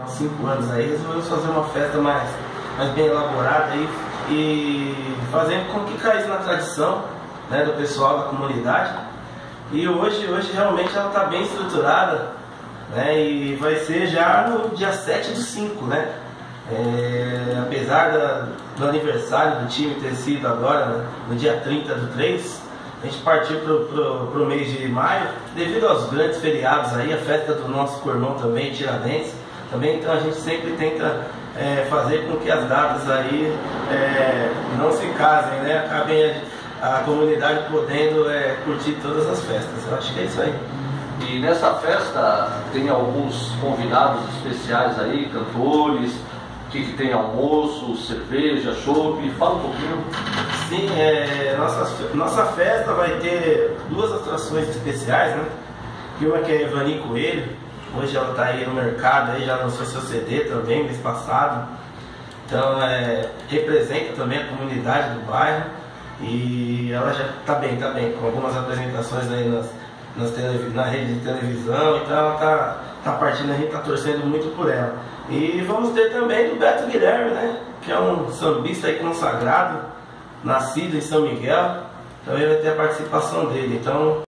há uns 5 anos aí, resolvemos fazer uma festa mais bem elaborada aí, e fazendo com que caísse na tradição, né, do pessoal da comunidade. E hoje realmente ela está bem estruturada, né, e vai ser já no dia 7/5, né? Apesar do aniversário do time ter sido agora, né, no dia 30/3, a gente partiu para o mês de maio, devido aos grandes feriados aí, a festa do nosso cormão também, Tiradentes, também, então a gente sempre tenta fazer com que as datas aí não se casem, né? Acabem a comunidade podendo curtir todas as festas. Eu acho que é isso aí. E nessa festa tem alguns convidados especiais aí, cantores, que tem almoço, cerveja, chopp, fala um pouquinho. Sim, nossa festa vai ter 2 atrações especiais, né? Uma que é Evani Coelho, hoje ela está aí no mercado, aí já lançou seu CD também, mês passado. Então representa também a comunidade do bairro, e ela já está bem, com algumas apresentações aí na rede de televisão, então ela tá partindo, a gente está torcendo muito por ela. E vamos ter também do Beto Guilherme, né, que é um sambista aí consagrado, nascido em São Miguel, também vai ter a participação dele. Então